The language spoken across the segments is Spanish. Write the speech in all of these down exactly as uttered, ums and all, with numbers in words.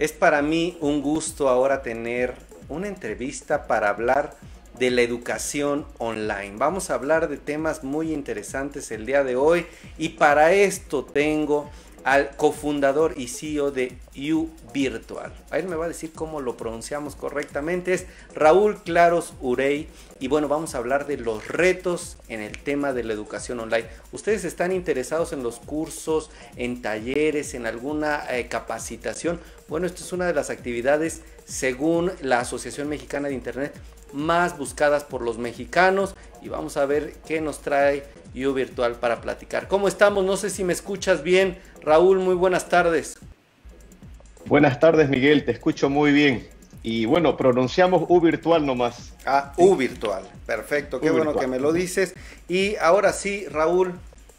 Es para mí un gusto ahora tener una entrevista para hablar de la educación online. Vamos a hablar de temas muy interesantes el día de hoy y para esto tengo al cofundador y C E O de UVirtual. A él me va a decir cómo lo pronunciamos correctamente. Es Raúl Claros Urey. Y bueno, vamos a hablar de los retos en el tema de la educación online. ¿Ustedes están interesados en los cursos, en talleres, en alguna eh, capacitación? Bueno, esto es una de las actividades, según la Asociación Mexicana de Internet, más buscadas por los mexicanos. Y vamos a ver qué nos trae UVirtual para platicar. ¿Cómo estamos? No sé si me escuchas bien. Raúl, muy buenas tardes. Buenas tardes, Miguel, te escucho muy bien. Y bueno, pronunciamos UVirtual nomás. Ah, ¿sí? UVirtual, perfecto, qué bueno que me lo dices. Y ahora sí, Raúl,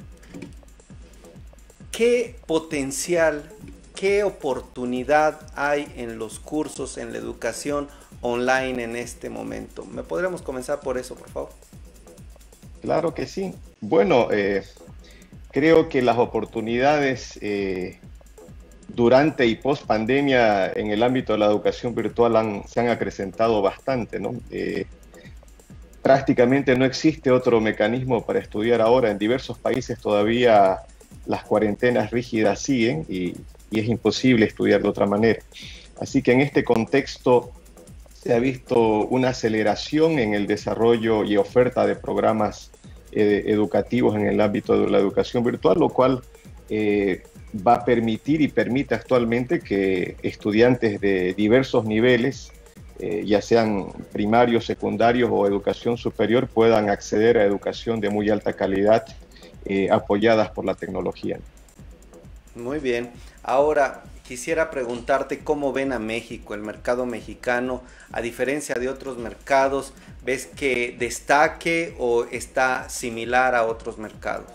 ¿qué potencial, qué oportunidad hay en los cursos, en la educación online en este momento? ¿Me podríamos comenzar por eso, por favor? Claro que sí. Bueno, eh, creo que las oportunidades eh, durante y post pandemia en el ámbito de la educación virtual han, se han acrecentado bastante, ¿no? Eh, prácticamente no existe otro mecanismo para estudiar ahora. En diversos países todavía las cuarentenas rígidas siguen y, y es imposible estudiar de otra manera. Así que en este contexto se ha visto una aceleración en el desarrollo y oferta de programas eh, educativos en el ámbito de la educación virtual, lo cual eh, va a permitir y permite actualmente que estudiantes de diversos niveles, eh, ya sean primarios, secundarios o educación superior, puedan acceder a educación de muy alta calidad, eh, apoyadas por la tecnología. Muy bien. Ahora, quisiera preguntarte cómo ven a México, el mercado mexicano, a diferencia de otros mercados. ¿Ves que destaque o está similar a otros mercados?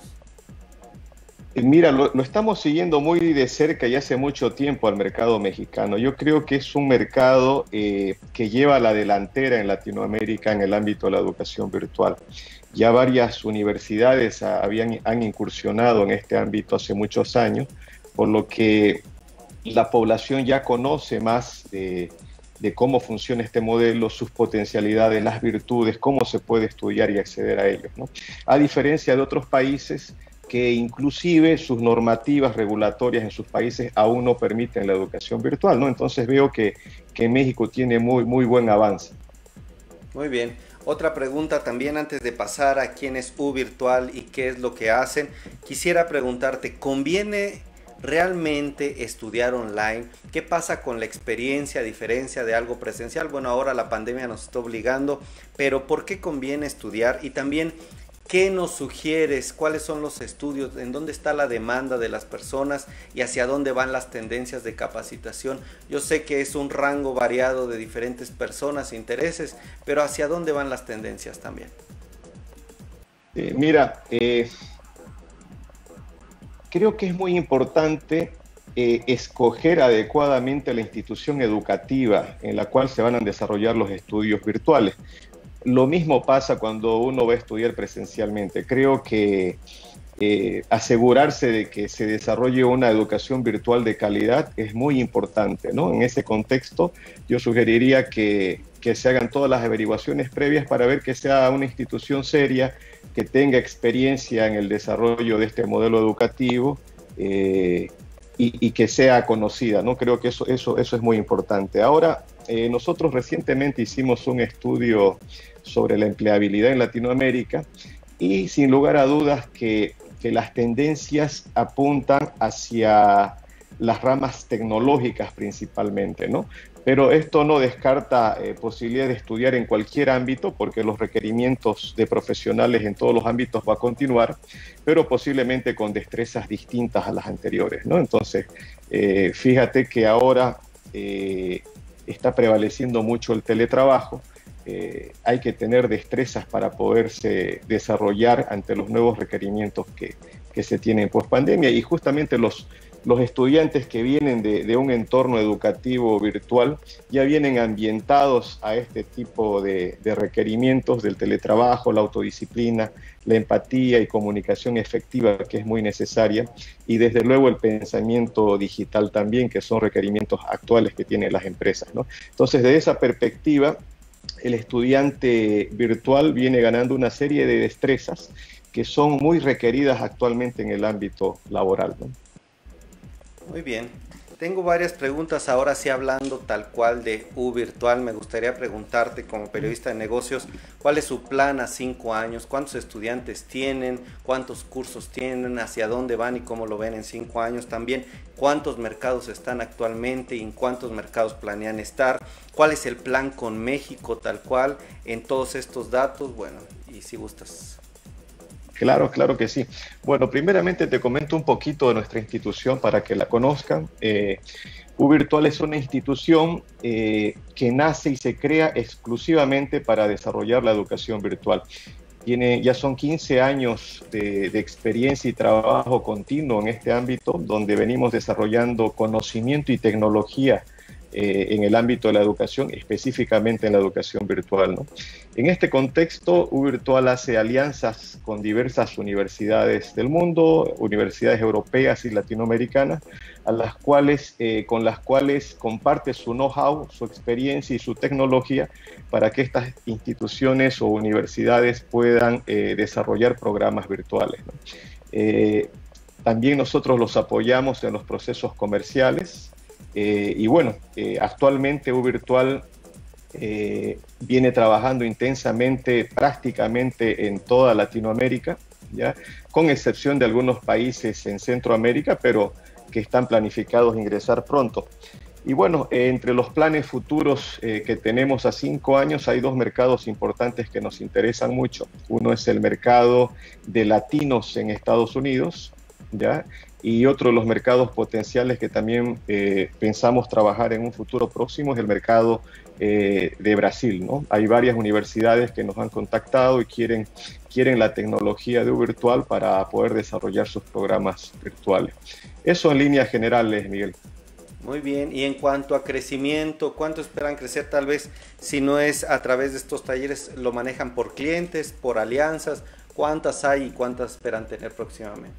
Mira, lo, lo estamos siguiendo muy de cerca y hace mucho tiempo al mercado mexicano. Yo creo que es un mercado eh, que lleva la delantera en Latinoamérica en el ámbito de la educación virtual. Ya varias universidades habían, han incursionado en este ámbito hace muchos años, por lo que la población ya conoce más de, de cómo funciona este modelo, sus potencialidades, las virtudes, cómo se puede estudiar y acceder a ellos, ¿no? A diferencia de otros países que inclusive sus normativas regulatorias en sus países aún no permiten la educación virtual, ¿no? Entonces veo que, que México tiene muy, muy buen avance. Muy bien. Otra pregunta también antes de pasar a quién es UVirtual y qué es lo que hacen. Quisiera preguntarte, ¿conviene realmente estudiar online? ¿Qué pasa con la experiencia a diferencia de algo presencial? Bueno, ahora la pandemia nos está obligando, pero ¿por qué conviene estudiar? Y también, ¿qué nos sugieres? ¿Cuáles son los estudios? ¿En dónde está la demanda de las personas? ¿Y hacia dónde van las tendencias de capacitación? Yo sé que es un rango variado de diferentes personas e intereses, pero ¿hacia dónde van las tendencias también? Eh, mira, eh, creo que es muy importante eh, escoger adecuadamente la institución educativa en la cual se van a desarrollar los estudios virtuales. Lo mismo pasa cuando uno va a estudiar presencialmente. Creo que eh, asegurarse de que se desarrolle una educación virtual de calidad es muy importante, ¿no? En ese contexto, yo sugeriría que, que se hagan todas las averiguaciones previas para ver que sea una institución seria, que tenga experiencia en el desarrollo de este modelo educativo eh, y, y que sea conocida, ¿no? Creo que eso, eso, eso es muy importante. Ahora, eh, nosotros recientemente hicimos un estudio sobre la empleabilidad en Latinoamérica y sin lugar a dudas que, que las tendencias apuntan hacia las ramas tecnológicas principalmente, ¿no? Pero esto no descarta eh, posibilidad de estudiar en cualquier ámbito porque los requerimientos de profesionales en todos los ámbitos va a continuar, pero posiblemente con destrezas distintas a las anteriores, ¿no? Entonces, eh, fíjate que ahora eh, está prevaleciendo mucho el teletrabajo. Eh, hay que tener destrezas para poderse desarrollar ante los nuevos requerimientos que, que se tienen post pandemia y justamente los, los estudiantes que vienen de, de un entorno educativo virtual ya vienen ambientados a este tipo de, de requerimientos del teletrabajo, la autodisciplina, la empatía y comunicación efectiva, que es muy necesaria, y desde luego el pensamiento digital también, que son requerimientos actuales que tienen las empresas, ¿no? Entonces, de esa perspectiva, el estudiante virtual viene ganando una serie de destrezas que son muy requeridas actualmente en el ámbito laboral, ¿no? Muy bien. Tengo varias preguntas ahora sí hablando tal cual de U Virtual. Me gustaría preguntarte como periodista de negocios, ¿cuál es su plan a cinco años? ¿Cuántos estudiantes tienen? ¿Cuántos cursos tienen? ¿Hacia dónde van y cómo lo ven en cinco años? También, ¿cuántos mercados están actualmente y en cuántos mercados planean estar? ¿Cuál es el plan con México tal cual en todos estos datos? Bueno, y si gustas. Claro, claro que sí. Bueno, primeramente te comento un poquito de nuestra institución para que la conozcan. Eh, U Virtual es una institución eh, que nace y se crea exclusivamente para desarrollar la educación virtual. Tiene, ya son quince años de, de experiencia y trabajo continuo en este ámbito, donde venimos desarrollando conocimiento y tecnología Eh, en el ámbito de la educación, específicamente en la educación virtual, ¿no? En este contexto, U Virtual hace alianzas con diversas universidades del mundo, universidades europeas y latinoamericanas, a las cuales, eh, con las cuales comparte su know-how, su experiencia y su tecnología para que estas instituciones o universidades puedan eh, desarrollar programas virtuales, ¿no? Eh, también nosotros los apoyamos en los procesos comerciales. Eh, y bueno, eh, actualmente U Virtual eh, viene trabajando intensamente prácticamente en toda Latinoamérica, ¿ya? Con excepción de algunos países en Centroamérica, pero que están planificados ingresar pronto. Y bueno, eh, entre los planes futuros eh, que tenemos a cinco años hay dos mercados importantes que nos interesan mucho. Uno es el mercado de latinos en Estados Unidos, ¿ya? Y otro de los mercados potenciales que también eh, pensamos trabajar en un futuro próximo es el mercado eh, de Brasil, ¿no? Hay varias universidades que nos han contactado y quieren, quieren la tecnología de U Virtual para poder desarrollar sus programas virtuales. Eso en líneas generales, Miguel. Muy bien, y en cuanto a crecimiento, ¿cuánto esperan crecer? Tal vez si no es a través de estos talleres, ¿lo manejan por clientes, por alianzas? ¿Cuántas hay y cuántas esperan tener próximamente?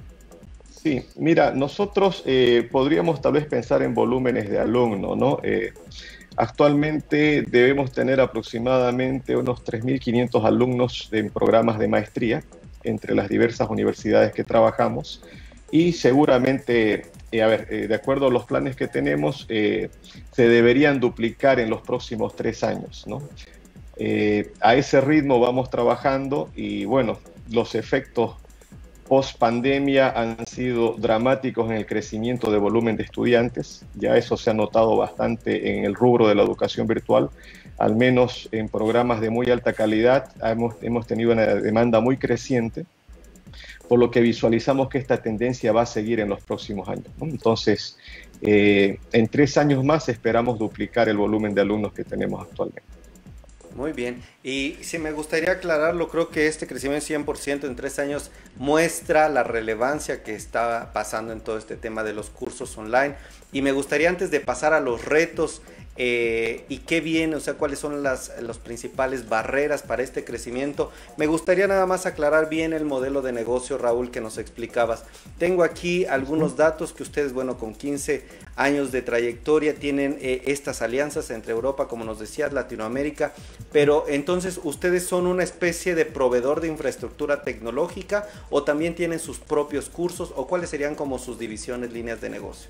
Sí, mira, nosotros eh, podríamos tal vez pensar en volúmenes de alumnos, ¿no? Eh, actualmente debemos tener aproximadamente unos tres mil quinientos alumnos en programas de maestría entre las diversas universidades que trabajamos y seguramente, eh, a ver, eh, de acuerdo a los planes que tenemos, eh, se deberían duplicar en los próximos tres años, ¿no? Eh, a ese ritmo vamos trabajando y bueno, los efectos post pandemia han sido dramáticos en el crecimiento de volumen de estudiantes. Ya eso se ha notado bastante en el rubro de la educación virtual, al menos en programas de muy alta calidad hemos, hemos tenido una demanda muy creciente, por lo que visualizamos que esta tendencia va a seguir en los próximos años, ¿no? Entonces, eh, en tres años más esperamos duplicar el volumen de alumnos que tenemos actualmente. Muy bien, y si me gustaría aclararlo, creo que este crecimiento cien por ciento en tres años muestra la relevancia que está pasando en todo este tema de los cursos online, y me gustaría antes de pasar a los retos eh, y qué viene, o sea, cuáles son las los principales barreras para este crecimiento, me gustaría nada más aclarar bien el modelo de negocio, Raúl, que nos explicabas. Tengo aquí algunos datos que ustedes, bueno, con quince años de trayectoria tienen eh, estas alianzas entre Europa, como nos decías, Latinoamérica, pero entonces ustedes son una especie de proveedor de infraestructura tecnológica o también tienen sus propios cursos, o cuáles serían como sus divisiones, líneas de negocio.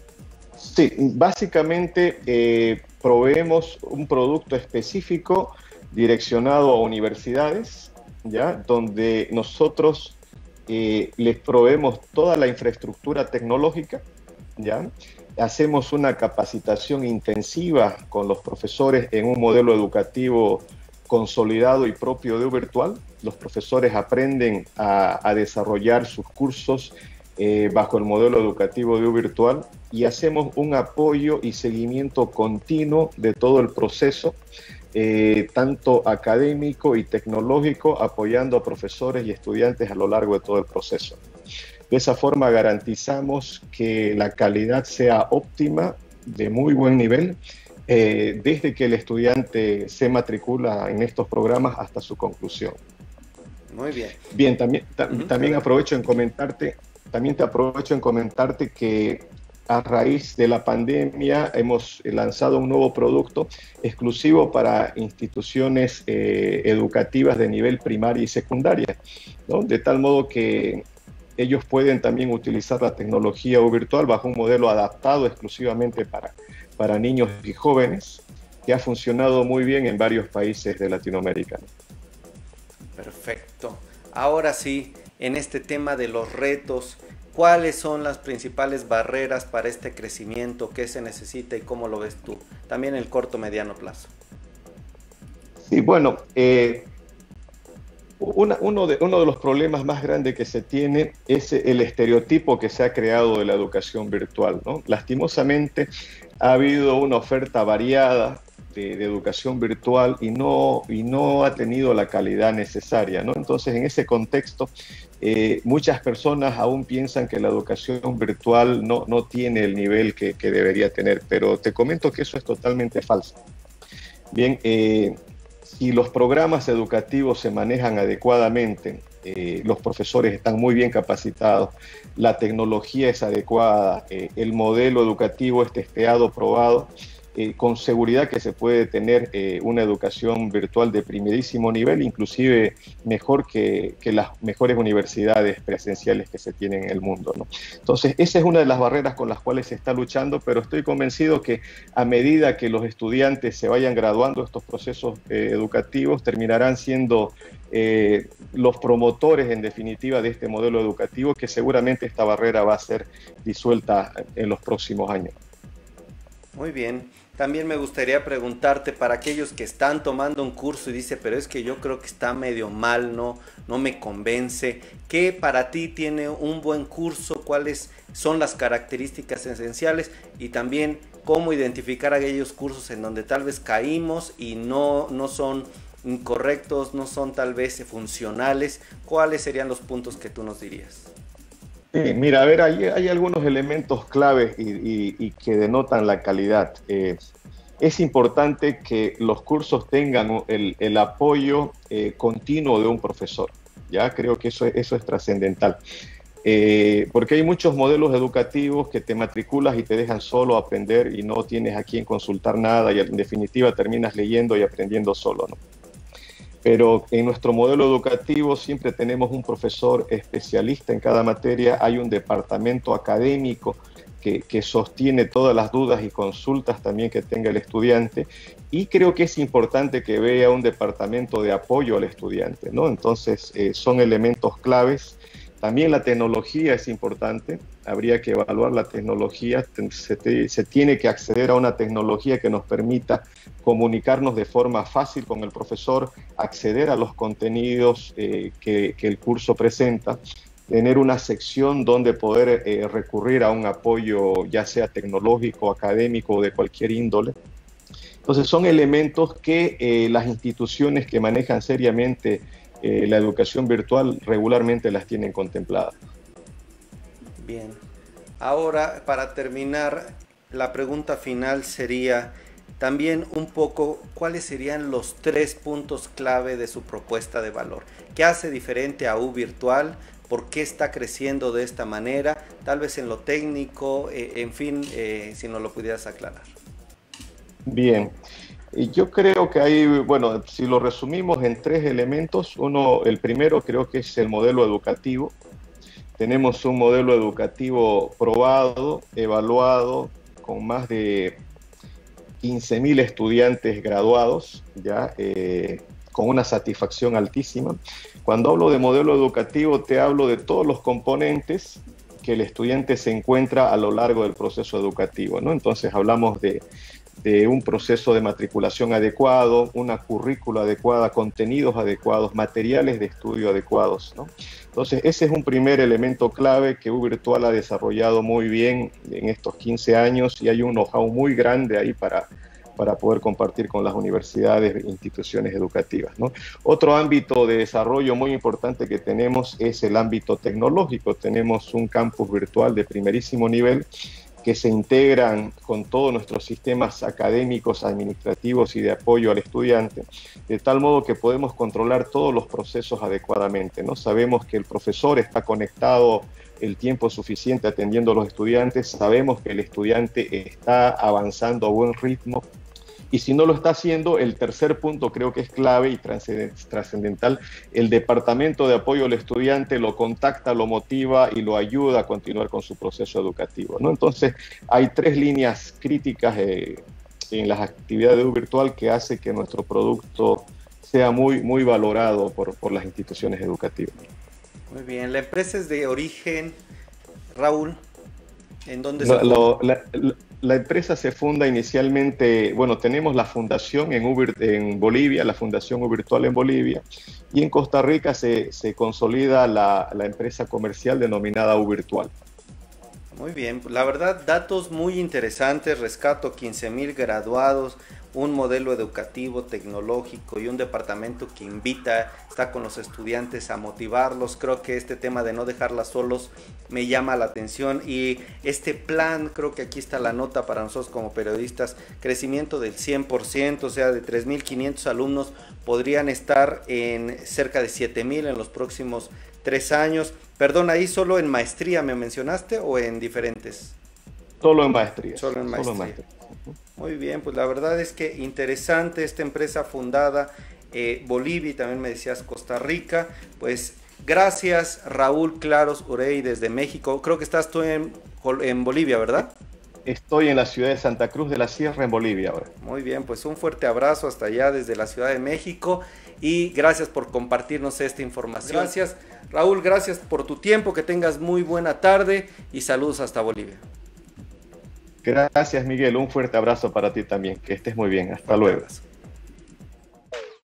Sí, básicamente eh, proveemos un producto específico direccionado a universidades, ¿ya? Donde nosotros eh, les proveemos toda la infraestructura tecnológica, ¿ya? Hacemos una capacitación intensiva con los profesores en un modelo educativo consolidado y propio de U Virtual. Los profesores aprenden a, a desarrollar sus cursos eh, bajo el modelo educativo de U Virtual y hacemos un apoyo y seguimiento continuo de todo el proceso, eh, tanto académico y tecnológico, apoyando a profesores y estudiantes a lo largo de todo el proceso. De esa forma garantizamos que la calidad sea óptima, de muy buen nivel, eh, desde que el estudiante se matricula en estos programas hasta su conclusión. Muy bien. Bien, también, ta Uh-huh. también aprovecho en comentarte, también te aprovecho en comentarte que a raíz de la pandemia hemos lanzado un nuevo producto exclusivo para instituciones eh, educativas de nivel primaria y secundaria, ¿no? De tal modo que ellos pueden también utilizar la tecnología U virtual bajo un modelo adaptado exclusivamente para, para niños y jóvenes, que ha funcionado muy bien en varios países de Latinoamérica. Perfecto. Ahora sí, en este tema de los retos, ¿cuáles son las principales barreras para este crecimiento? ¿Qué se necesita y cómo lo ves tú? También en el corto mediano plazo. Sí, bueno, eh, una, uno, de, uno de los problemas más grandes que se tiene es el estereotipo que se ha creado de la educación virtual, ¿no? Lastimosamente ha habido una oferta variada de, de educación virtual y no, y no ha tenido la calidad necesaria, ¿no? Entonces, en ese contexto, eh, muchas personas aún piensan que la educación virtual no, no tiene el nivel que, que debería tener, pero te comento que eso es totalmente falso. Bien, eh, si los programas educativos se manejan adecuadamente, eh, los profesores están muy bien capacitados, la tecnología es adecuada, eh, el modelo educativo es testeado, probado, eh, con seguridad que se puede tener eh, una educación virtual de primerísimo nivel, inclusive mejor que, que las mejores universidades presenciales que se tienen en el mundo, ¿no? Entonces, esa es una de las barreras con las cuales se está luchando, pero estoy convencido que a medida que los estudiantes se vayan graduando estos procesos eh, educativos, terminarán siendo eh, los promotores, en definitiva, de este modelo educativo, que seguramente esta barrera va a ser disuelta en los próximos años. Muy bien. También me gustaría preguntarte para aquellos que están tomando un curso y dice, pero es que yo creo que está medio mal, no, no me convence. ¿Qué para ti tiene un buen curso? ¿Cuáles son las características esenciales? Y también cómo identificar aquellos cursos en donde tal vez caímos y no, no son incorrectos, no son tal vez funcionales. ¿Cuáles serían los puntos que tú nos dirías? Sí, mira, a ver, hay, hay algunos elementos claves y, y, y que denotan la calidad. Eh, es importante que los cursos tengan el, el apoyo eh, continuo de un profesor. Ya creo que eso, eso es trascendental. Eh, porque hay muchos modelos educativos que te matriculas y te dejan solo aprender y no tienes a quién consultar nada y en definitiva terminas leyendo y aprendiendo solo, ¿no? Pero en nuestro modelo educativo siempre tenemos un profesor especialista en cada materia, hay un departamento académico que, que sostiene todas las dudas y consultas también que tenga el estudiante, y creo que es importante que vea un departamento de apoyo al estudiante, ¿no? Entonces, eh, son elementos claves. También la tecnología es importante, habría que evaluar la tecnología, se, te, se tiene que acceder a una tecnología que nos permita comunicarnos de forma fácil con el profesor, acceder a los contenidos eh, que, que el curso presenta, tener una sección donde poder eh, recurrir a un apoyo ya sea tecnológico, académico o de cualquier índole. Entonces son elementos que eh, las instituciones que manejan seriamente Eh, la educación virtual regularmente las tienen contempladas. Bien. Ahora, para terminar, la pregunta final sería también un poco cuáles serían los tres puntos clave de su propuesta de valor. ¿Qué hace diferente a U Virtual? ¿Por qué está creciendo de esta manera? Tal vez en lo técnico, eh, en fin, eh, si nos lo pudieras aclarar. Bien. Yo creo que hay, bueno, si lo resumimos en tres elementos, uno, el primero creo que es el modelo educativo. Tenemos un modelo educativo probado, evaluado, con más de quince mil estudiantes graduados, ya, eh, con una satisfacción altísima. Cuando hablo de modelo educativo, te hablo de todos los componentes que el estudiante se encuentra a lo largo del proceso educativo, ¿no? Entonces hablamos de de un proceso de matriculación adecuado, una currícula adecuada, contenidos adecuados, materiales de estudio adecuados, ¿no? Entonces, ese es un primer elemento clave que U Virtual ha desarrollado muy bien en estos quince años y hay un know-how muy grande ahí para, para poder compartir con las universidades e instituciones educativas, ¿no? Otro ámbito de desarrollo muy importante que tenemos es el ámbito tecnológico. Tenemos un campus virtual de primerísimo nivel que se integran con todos nuestros sistemas académicos, administrativos y de apoyo al estudiante, de tal modo que podemos controlar todos los procesos adecuadamente, ¿no? Sabemos que el profesor está conectado el tiempo suficiente atendiendo a los estudiantes, sabemos que el estudiante está avanzando a buen ritmo, y si no lo está haciendo, el tercer punto creo que es clave y trascendental, el Departamento de Apoyo al Estudiante lo contacta, lo motiva y lo ayuda a continuar con su proceso educativo, ¿no? Entonces, hay tres líneas críticas eh, en las actividades de virtual que hace que nuestro producto sea muy, muy valorado por, por las instituciones educativas. Muy bien, la empresa es de origen, Raúl, ¿en dónde se lo, lo, la, la, la empresa se funda inicialmente, bueno, tenemos la fundación en, Uber, en Bolivia, la Fundación Uvirtual en Bolivia, y en Costa Rica se, se consolida la, la empresa comercial denominada Uvirtual. Muy bien, la verdad, datos muy interesantes, rescato quince mil graduados, un modelo educativo, tecnológico y un departamento que invita, está con los estudiantes a motivarlos. Creo que este tema de no dejarlas solos me llama la atención, y este plan, creo que aquí está la nota para nosotros como periodistas, crecimiento del cien por ciento, o sea, de tres mil quinientos alumnos podrían estar en cerca de siete mil en los próximos tres años. Perdón, ahí solo en maestría me mencionaste o en diferentes. Solo en maestría. Solo en maestría. Solo en maestría. Muy bien, pues la verdad es que interesante esta empresa fundada eh, Bolivia, y también me decías Costa Rica. Pues gracias, Raúl Claros Urey desde México. Creo que estás tú en, en Bolivia, ¿verdad? Estoy en la ciudad de Santa Cruz de la Sierra, en Bolivia ahora. Muy bien, pues un fuerte abrazo hasta allá desde la Ciudad de México, y gracias por compartirnos esta información. Gracias, Raúl, gracias por tu tiempo, que tengas muy buena tarde y saludos hasta Bolivia. Gracias, Miguel, un fuerte abrazo para ti también, que estés muy bien, hasta luego. Abrazo.